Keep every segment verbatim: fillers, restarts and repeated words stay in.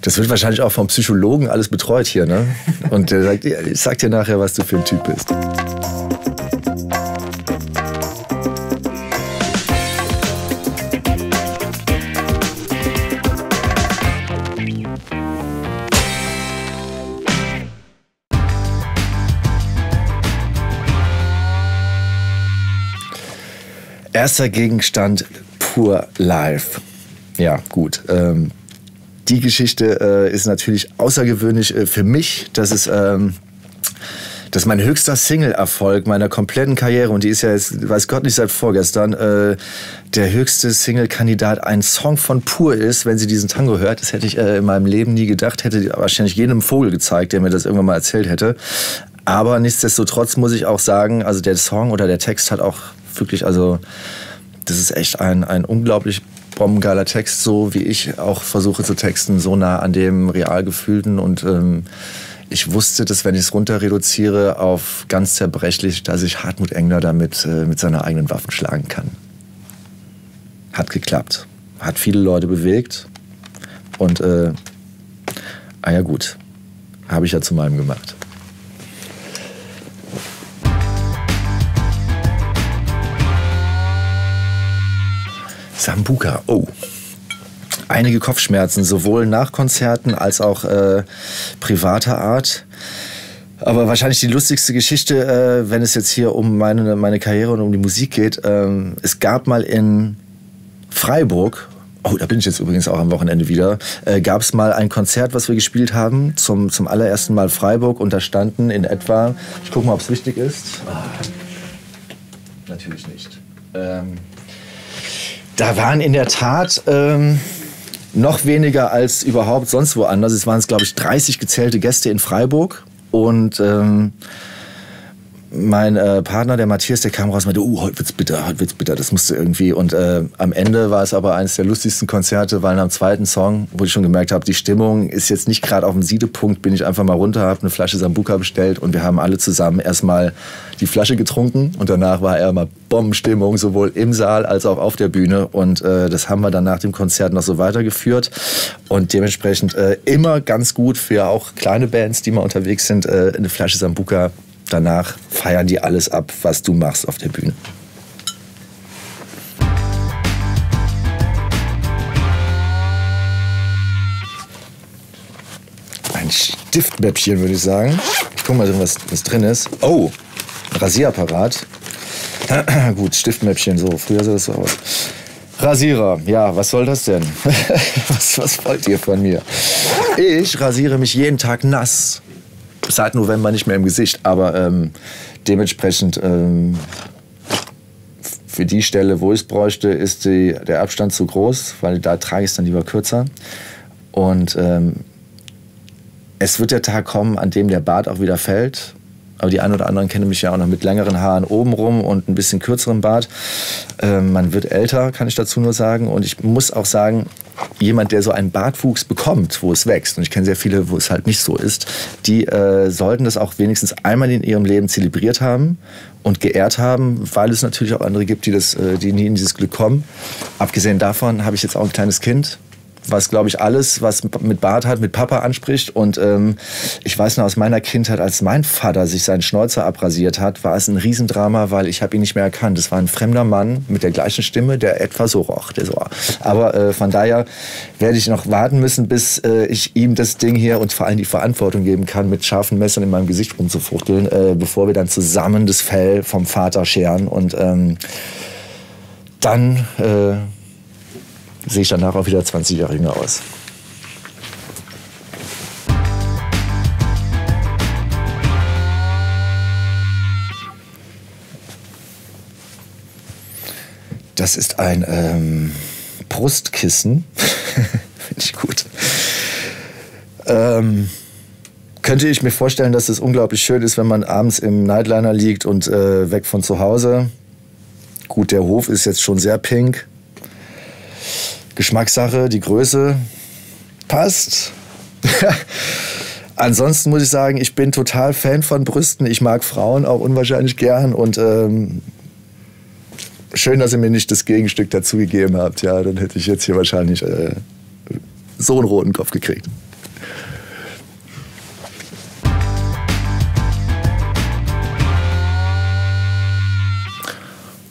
Das wird wahrscheinlich auch vom Psychologen alles betreut hier, ne? Und der sagt, ich sag dir nachher, was du für ein Typ bist. Erster Gegenstand, Pur Live. Ja, gut. Ähm, die Geschichte äh, ist natürlich außergewöhnlich äh, für mich. Das ist, ähm, das ist mein höchster Single-Erfolg meiner kompletten Karriere. Und die ist ja jetzt, weiß Gott nicht, seit vorgestern, äh, der höchste Single-Kandidat ein Song von Pur ist, wenn sie diesen Tango hört. Das hätte ich äh, in meinem Leben nie gedacht. Hätte wahrscheinlich jedem Vogel gezeigt, der mir das irgendwann mal erzählt hätte. Aber nichtsdestotrotz muss ich auch sagen, also der Song oder der Text hat auch wirklich, also das ist echt ein, ein unglaublich bombengeiler Text, so wie ich auch versuche zu texten, so nah an dem real gefühlten. Und ähm, ich wusste, dass wenn ich es runter reduziere auf ganz zerbrechlich, dass ich Hartmut Engler damit äh, mit seiner eigenen Waffen schlagen kann. Hat geklappt. Hat viele Leute bewegt. Und, äh, ah ja gut, habe ich ja zu meinem gemacht. Sambuca, oh. Einige Kopfschmerzen, sowohl nach Konzerten als auch äh, privater Art. Aber wahrscheinlich die lustigste Geschichte, äh, wenn es jetzt hier um meine, meine Karriere und um die Musik geht. Ähm, es gab mal in Freiburg, oh, da bin ich jetzt übrigens auch am Wochenende wieder, äh, gab es mal ein Konzert, was wir gespielt haben, zum, zum allerersten Mal Freiburg. Und da standen in etwa, ich gucke mal, ob es wichtig ist. Ah, natürlich nicht. Ähm, Da waren in der Tat ähm, noch weniger als überhaupt sonst woanders. Es waren, glaube ich, dreißig gezählte Gäste in Freiburg. Und ähm, mein äh, Partner, der Matthias, der kam raus und meinte, oh, heute wird's bitter, heute wird's bitter, das musste irgendwie. Und äh, am Ende war es aber eines der lustigsten Konzerte, weil am zweiten Song, wo ich schon gemerkt habe, die Stimmung ist jetzt nicht gerade auf dem Siedepunkt, bin ich einfach mal runter, habe eine Flasche Sambuca bestellt und wir haben alle zusammen erstmal die Flasche getrunken und danach war eher mal Bombenstimmung, sowohl im Saal als auch auf der Bühne. Und äh, das haben wir dann nach dem Konzert noch so weitergeführt. Und dementsprechend äh, immer ganz gut für auch kleine Bands, die mal unterwegs sind, äh, eine Flasche Sambuca. Danach feiern die alles ab, was du machst auf der Bühne. Ein Stiftmäppchen, würde ich sagen. Ich guck mal, was, was drin ist. Oh, ein Rasierapparat. Gut, Stiftmäppchen, so. Früher sah das so aus. Rasierer, ja, was soll das denn? was, was wollt ihr von mir? Ich rasiere mich jeden Tag nass. Seit November nicht mehr im Gesicht, aber ähm, dementsprechend ähm, für die Stelle, wo ich es bräuchte, ist die, der Abstand zu groß, weil da trage ich es dann lieber kürzer. Und ähm, es wird der Tag kommen, an dem der Bart auch wieder fällt. Aber die einen oder anderen kennen mich ja auch noch mit längeren Haaren obenrum und ein bisschen kürzerem Bart. Ähm, man wird älter, kann ich dazu nur sagen. Und ich muss auch sagen, jemand, der so einen Bartwuchs bekommt, wo es wächst, und ich kenne sehr viele, wo es halt nicht so ist, die äh, sollten das auch wenigstens einmal in ihrem Leben zelebriert haben und geehrt haben, weil es natürlich auch andere gibt, die, das, äh, die nie in dieses Glück kommen. Abgesehen davon habe ich jetzt auch ein kleines Kind, was, glaube ich, alles, was mit Bart hat, mit Papa anspricht. Und ähm, ich weiß noch aus meiner Kindheit, als mein Vater sich seinen Schnäuzer abrasiert hat, war es ein Riesendrama, weil ich habe ihn nicht mehr erkannt. Es war ein fremder Mann mit der gleichen Stimme, der etwa so roch. Der so. Aber äh, von daher werde ich noch warten müssen, bis äh, ich ihm das Ding hier und vor allem die Verantwortung geben kann, mit scharfen Messern in meinem Gesicht rumzufuchteln, äh, bevor wir dann zusammen das Fell vom Vater scheren. Und ähm, dann... Äh, sehe ich danach auch wieder zwanzig Jahre jünger aus. Das ist ein ähm, Brustkissen. Finde ich gut. Ähm, könnte ich mir vorstellen, dass es unglaublich schön ist, wenn man abends im Nightliner liegt und äh, weg von zu Hause. Gut, der Hof ist jetzt schon sehr pink. Geschmackssache, die Größe passt. Ansonsten muss ich sagen, ich bin total Fan von Brüsten. Ich mag Frauen auch unwahrscheinlich gern. Und ähm, schön, dass ihr mir nicht das Gegenstück dazu gegeben habt. Ja, dann hätte ich jetzt hier wahrscheinlich äh, so einen roten Kopf gekriegt.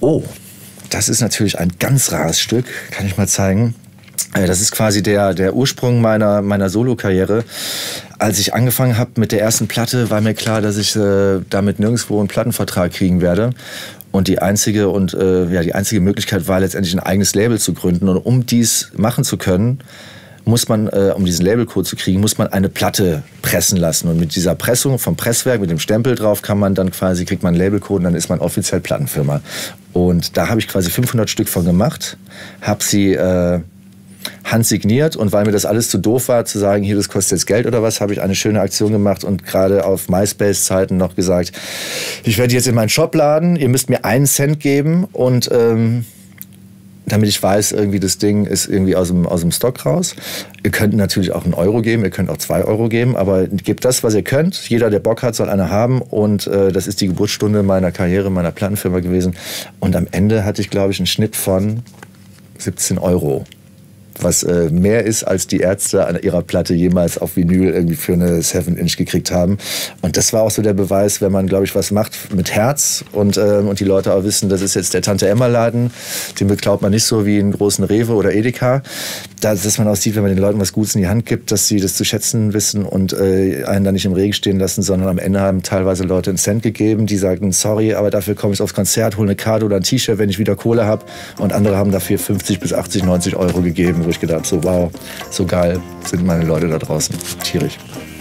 Oh, das ist natürlich ein ganz rares Stück, kann ich mal zeigen. Das ist quasi der, der Ursprung meiner, meiner Solo-Karriere. Als ich angefangen habe mit der ersten Platte, war mir klar, dass ich äh, damit nirgendwo einen Plattenvertrag kriegen werde. Und die einzige, und, äh, ja, die einzige Möglichkeit war letztendlich ein eigenes Label zu gründen. Und um dies machen zu können, muss man, äh, um diesen Labelcode zu kriegen, muss man eine Platte pressen lassen. Und mit dieser Pressung vom Presswerk, mit dem Stempel drauf, kann man dann quasi, kriegt man einen Labelcode und dann ist man offiziell Plattenfirma. Und da habe ich quasi fünfhundert Stück von gemacht, habe sie äh, handsigniert, und weil mir das alles zu doof war, zu sagen, hier, das kostet jetzt Geld oder was, habe ich eine schöne Aktion gemacht und gerade auf MySpace-Zeiten noch gesagt, ich werde jetzt in meinen Shop laden, ihr müsst mir einen Cent geben, und ähm, damit ich weiß, irgendwie das Ding ist irgendwie aus dem, aus dem Stock raus. Ihr könnt natürlich auch einen Euro geben, ihr könnt auch zwei Euro geben, aber gebt das, was ihr könnt. Jeder, der Bock hat, soll eine haben, und äh, das ist die Geburtsstunde meiner Karriere, meiner Plattenfirma gewesen. Und am Ende hatte ich, glaube ich, einen Schnitt von siebzehn Euro. Was äh, mehr ist, als die Ärzte an ihrer Platte jemals auf Vinyl irgendwie für eine seven inch gekriegt haben. Und das war auch so der Beweis, wenn man, glaube ich, was macht mit Herz und, äh, und die Leute auch wissen, das ist jetzt der Tante-Emma-Laden, den beklaut man nicht so wie einen großen Rewe oder Edeka. Das, dass man auch sieht, wenn man den Leuten was Gutes in die Hand gibt, dass sie das zu schätzen wissen und äh, einen da nicht im Regen stehen lassen, sondern am Ende haben teilweise Leute einen Cent gegeben, die sagten, sorry, aber dafür komme ich aufs Konzert, hole eine Karte oder ein T-Shirt, wenn ich wieder Kohle habe. Und andere haben dafür fünfzig bis achtzig, neunzig Euro gegeben, wo ich gedacht habe, so wow, so geil sind meine Leute da draußen. Tierisch.